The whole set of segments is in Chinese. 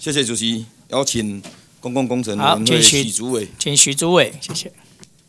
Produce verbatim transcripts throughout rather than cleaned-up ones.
谢谢主席，邀请公共工程委好， 员会请徐许主委。 请徐主委，谢谢。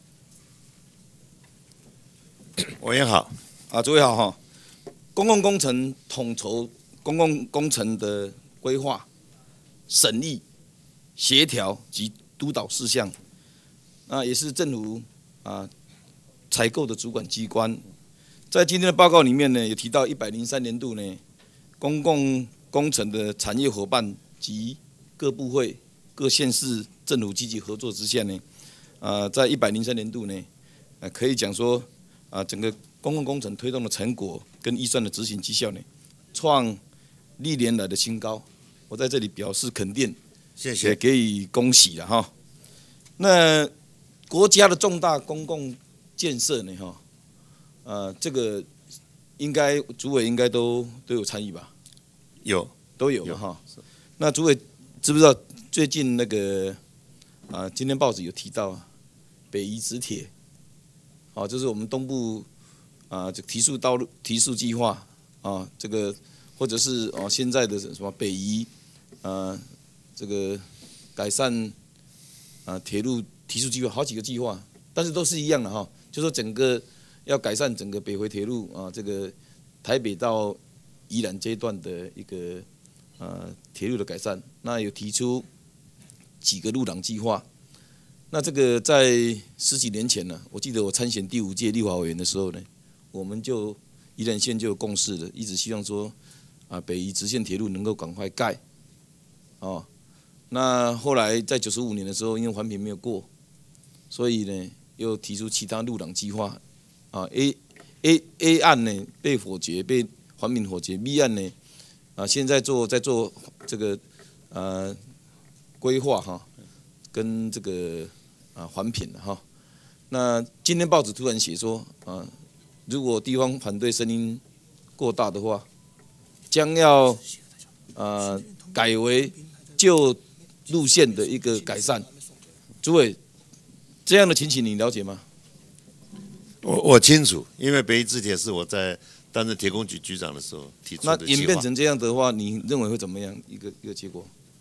委员好， 啊，主委好哈。公共工程统筹公共工程的规划、审议、协调及督导事项，那也是政府啊采购的主管机关。在今天的报告里面呢，有提到一百零三年度呢，公共工程的产业伙伴及各部会、各县市政府积极合作之下呢，啊，在一百零三年度呢，啊，可以讲说啊，整个公共工程推动的成果跟预算的执行绩效呢，创历年来的新高。我在这里表示肯定， 谢谢， 也给予恭喜了哈。那国家的重大公共建设呢，哈，呃，这个应该主委应该都都有参与吧？ 有都有哈。那主委知不知道最近那个啊，今天报纸有提到北宜直铁，啊，就是我们东部啊，这提速道路提速计划啊，这个或者是哦现在的什么北宜啊，这个改善啊铁路提速计划，好几个计划，但是都是一样的哈，就说整个要改善整个北回铁路啊，这个台北到宜兰这一段的一个呃铁路的改善，那有提出几个路廊计划。那这个在十几年前呢，我记得我参选第五届立法委员的时候呢，我们就宜兰县就有共识了，一直希望说啊北宜直线铁路能够赶快盖，哦，那后来在九十五年的时候，因为环评没有过，所以呢又提出其他路廊计划，啊 A A A 案呢被否决，被环评否决 ，B 案呢啊现在做在做这个呃规划哈，跟这个啊环评的哈。那今天报纸突然写说啊，如果地方反对声音过大的话，将要呃改为旧路线的一个改善。主委，这样的情形你了解吗？ 我我清楚，因为北宜直铁是我在担任铁工局局长的时候提出那的计划。 演变成这样的话，你认为会怎么样一个一个结果？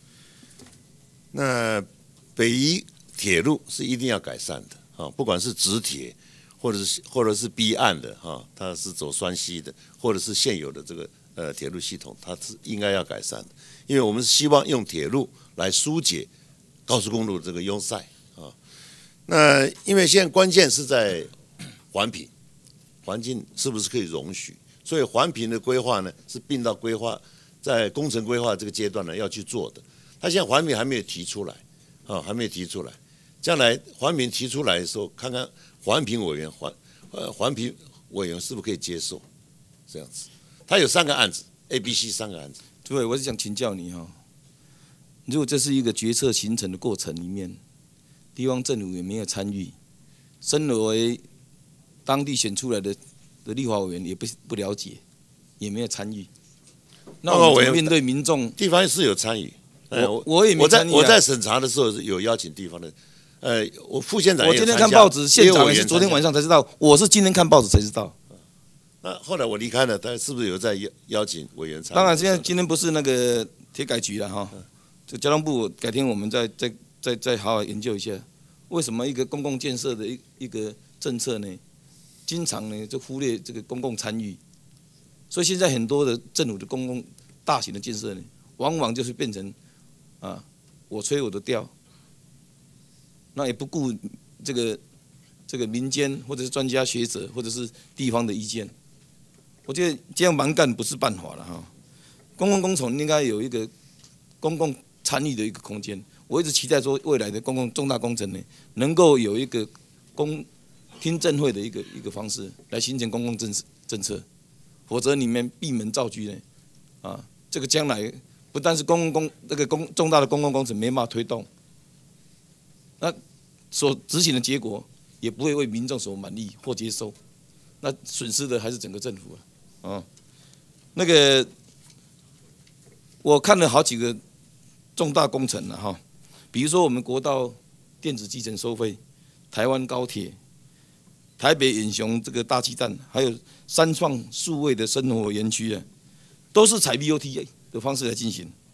那北宜铁路是一定要改善的啊，不管是直铁，或者是或者是 B 岸的哈，它是走双溪的，或者是现有的这个呃铁路系统，它是应该要改善的，因为我们是希望用铁路来疏解高速公路这个拥塞啊。那因为现在关键是在环评，环境是不是可以容许？所以环评的规划呢，是并到规划在工程规划这个阶段呢要去做的。他现在环评还没有提出来，啊，还没有提出来。将来环评提出来的时候，看看环评委员环呃环评委员是不是可以接受这样子。他有三个案子 ，A、B、C 三个案子。 对，我是想请教你哈，如果这是一个决策形成的过程里面，地方政府也没有参与，身为当地选出来的的立法委员也不不了解，也没有参与，那我们面对民众， 地方是有参与。 我我也没参与、啊。 我在我在审查的时候是有邀请地方的，呃，我副县长也我今天看报纸，县长也是昨天晚上才知道，我是今天看报纸才知道。 那后来我离开了，他是不是有在邀邀请委员参与？ 当然，现在今天不是那个铁改局了哈，这交通部改天我们再再再再好好研究一下，为什么一个公共建设的一一个政策呢，经常呢就忽略这个公共参与，所以现在很多的政府的公共大型的建设呢，往往就是变成啊我吹我的调，那也不顾这个这个民间或者是专家学者或者是地方的意见。我觉得这样蛮干不是办法了哈。公共工程应该有一个公共参与的一个空间。我一直期待说，未来的公共重大工程呢，能够有一个公听证会的一个一个方式来形成公共政政策，否则你们闭门造车呢，啊，这个将来不但是公共公这个公重大的公共工程没办法推动，那所执行的结果也不会为民众所满意或接受，那损失的还是整个政府啊。哦，那个我看了好几个重大工程了哈，比如说我们国道电子计程收费、台湾高铁、台北远雄这个大鸡蛋，还有三创数位的生活园区啊，都是采 B O T 的方式来进行。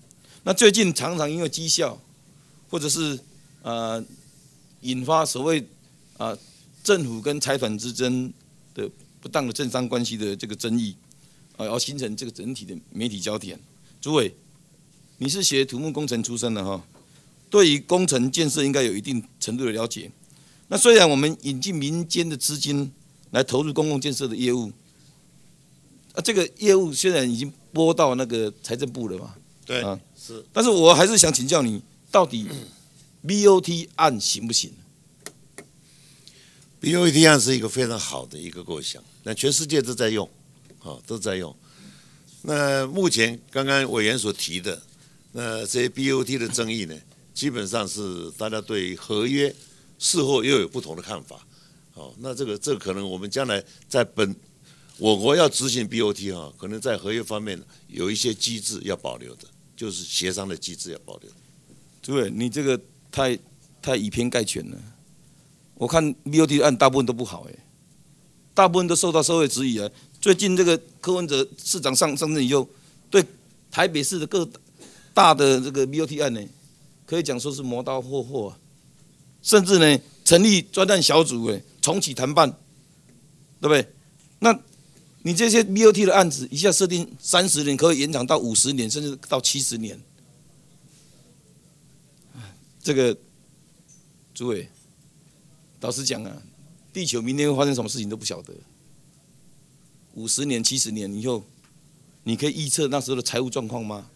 那最近常常因为绩效，或者是呃引发所谓啊、呃、政府跟财团之争的不当的政商关系的这个争议，啊，要形成这个整体的媒体焦点。主委，你是学土木工程出身的哈，对于工程建设应该有一定程度的了解。那虽然我们引进民间的资金来投入公共建设的业务，啊，这个业务虽然已经拨到那个财政部了嘛， 对， 啊， 是。 但是我还是想请教你，到底 B O T 案行不行 ？B O T 案是一个非常好的一个构想，那全世界都在用，啊，都在用。那目前刚刚委员所提的，那这些 B O T 的争议呢，基本上是大家对合约事后又有不同的看法。好，那这个这个可能我们将来在本我国要执行 B O T 哈，可能在合约方面有一些机制要保留的，就是协商的机制要保留的。 主委，你这个太太以偏概全了。我看 B O T 的案大部分都不好哎，大部分都受到社会质疑啊。最近这个柯文哲市长上上任以后，对台北市的各大的这个 B O T 案呢，可以讲说是磨刀霍霍啊，甚至呢成立专案小组哎，重启谈判，对不对？那你这些 B O T 的案子一下设定三十年，可以延长到五十年，甚至到七十年。这个主委，老实讲啊，地球明天会发生什么事情都不晓得。五十年、七十年以后，你可以预测那时候的财务状况吗？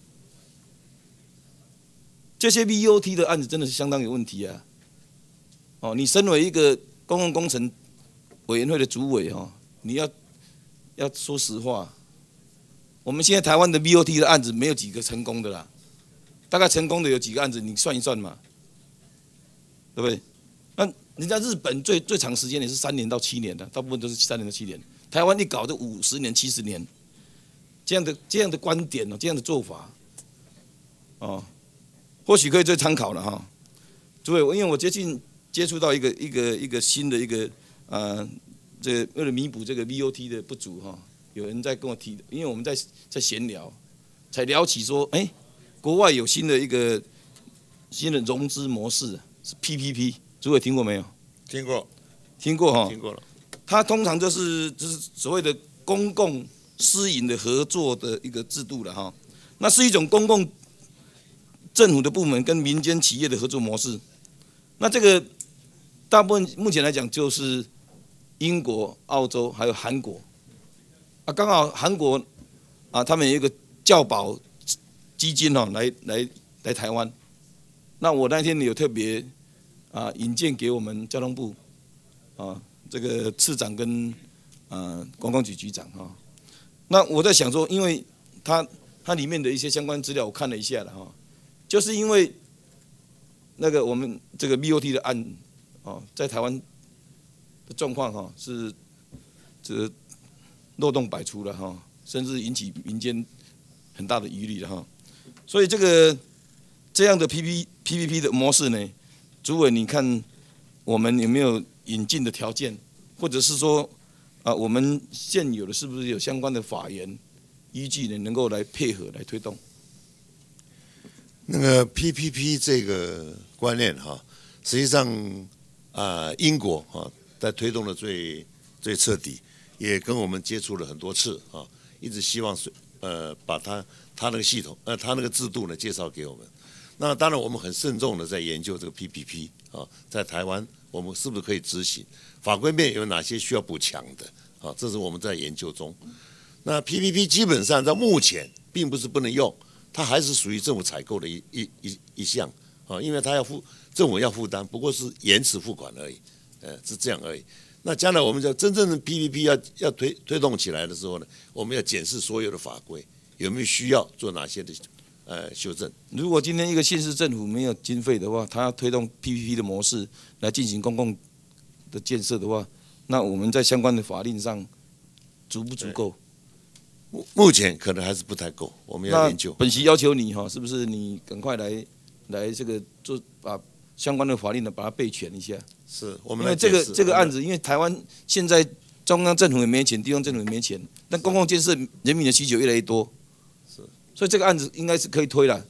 这些 B O T 的案子真的是相当有问题啊！哦，你身为一个公共工程委员会的主委哦，你要要说实话，我们现在台湾的 B O T 的案子没有几个成功的啦，大概成功的有几个案子，你算一算嘛，对不对？那人家日本最最长时间也是三年到七年的，大部分都是三年到七年。台湾一搞就五十年、七十年，这样的这样的观点哦，这样的做法，哦，或许可以再参考了哈。诸位，因为我最近接触到一个一个一个新的一个呃，这个为了弥补这个 V O T 的不足哈，有人在跟我提，因为我们在在闲聊，才聊起说，哎，国外有新的一个新的融资模式是 P P P， 诸位听过没有？ 听过， 听过哈， 听过了。 它通常就是就是所谓的公共私营的合作的一个制度了哈，那是一种公共政府的部门跟民间企业的合作模式。那这个大部分目前来讲就是英国、澳洲还有韩国啊，刚好韩国啊，他们有一个教保基金哈，来来来台湾。那我那天有特别啊引荐给我们交通部啊。这个次长跟呃观光局局长哈，那我在想说，因为它它里面的一些相关资料我看了一下了哈，就是因为那个我们这个 B O T 的案哦，在台湾的状况哈是这漏洞百出了哈，甚至引起民间很大的疑虑了哈，所以这个这样的 P P P P P 的模式呢，主委你看我们有没有引进的条件，或者是说，啊，我们现有的是不是有相关的法源依据呢，能够来配合来推动？ 那个 P P P 这个观念哈，实际上啊、呃，英国哈在推动的最最彻底，也跟我们接触了很多次啊，一直希望呃把它它那个系统呃它那个制度呢介绍给我们。那当然我们很慎重的在研究这个 P P P 啊，在台湾。我们是不是可以执行？法规面有哪些需要补强的？啊，这是我们在研究中。那 P P P 基本上在目前并不是不能用，它还是属于政府采购的一一一一项啊，因为它要负政府要负担，不过是延迟付款而已，呃，是这样而已。那将来我们叫真正的 P P P 要要推推动起来的时候呢，我们要检视所有的法规有没有需要做哪些的呃修正。 如果今天一个县市政府没有经费的话，他要推动 P P P 的模式来进行公共的建设的话，那我们在相关的法令上足不足够？ 目前可能还是不太够，我们要研究。 本席要求你哈，是不是你赶快来来这个做把相关的法令呢把它备全一下？ 是我们因为这个这个案子，因为台湾现在中央政府也没钱，地方政府也没钱，但公共建设人民的需求越来越多。所以这个案子应该是可以推了，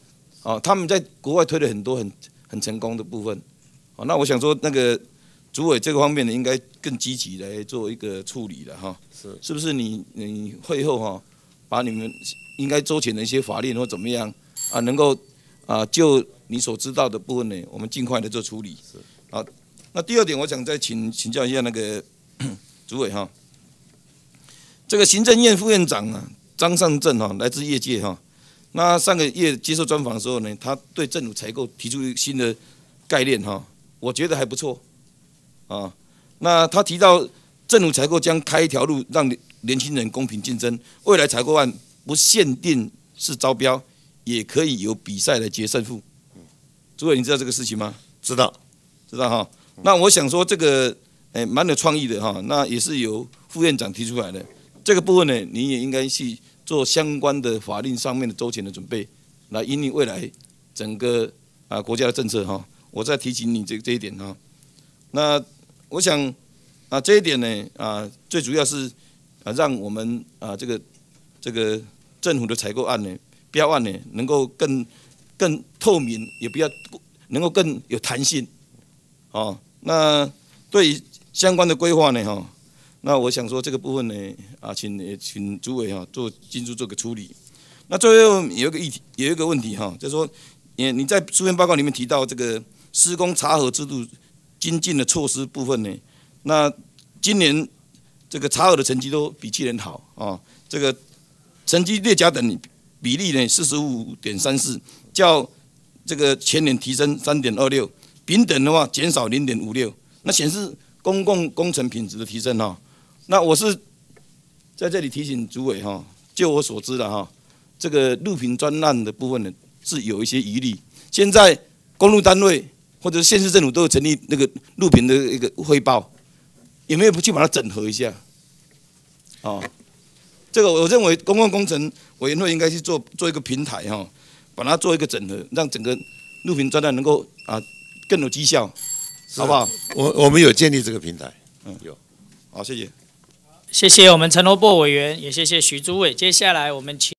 哦，他们在国外推了很多很很成功的部分。哦，那我想说，那个主委这个方面呢，应该更积极来做一个处理了哈。 是， 是不是你你会后哈，把你们应该周全的一些法令或怎么样啊，能够啊就你所知道的部分呢，我们尽快的做处理。 是。 好，那第二点，我想再请请教一下那个主委哈。这个行政院副院长啊，张善政哈，来自业界哈。那上个月接受专访的时候呢，他对政府采购提出新的概念哈，我觉得还不错啊。那他提到政府采购将开一条路，让年轻人公平竞争。未来采购案不限定是招标，也可以由比赛来决胜负。诸位，你知道这个事情吗？ 知道， 知道哈。那我想说这个诶蛮有创意的哈，那也是由副院长提出来的。这个部分呢，你也应该去做相关的法令上面的周全的准备，来因应未来整个啊国家的政策哈。我再提醒你这这一点哈。那我想啊这一点呢啊最主要是啊让我们啊这个这个政府的采购案呢标案呢能够更更透明，也不要能够更有弹性。哦，那对于相关的规划呢哈。那我想说这个部分呢，啊，请请主委哈做进驻做个处理。那最后有一个议题，有一个问题哈，就是说，你你在书面报告里面提到这个施工查核制度精进的措施部分呢，那今年这个查核的成绩都比去年好啊，这个成绩劣甲等比例呢四十五点三四，较这个前年提升三点二六，丙等的话减少零点五六，那显示公共工程品质的提升哈。那我是在这里提醒主委哈，就我所知的哈，这个路平专案的部分呢是有一些疑虑。现在公路单位或者县市政府都有成立那个路平的一个汇报，有没有去把它整合一下？哦，这个我认为公共工程委员会应该去做做一个平台哈，把它做一个整合，让整个路平专案能够啊更有绩效，好不好？ 我我们有建立这个平台，嗯，有。 好，谢谢。 谢谢我们陈罗波委员，也谢谢徐主委。接下来我们请。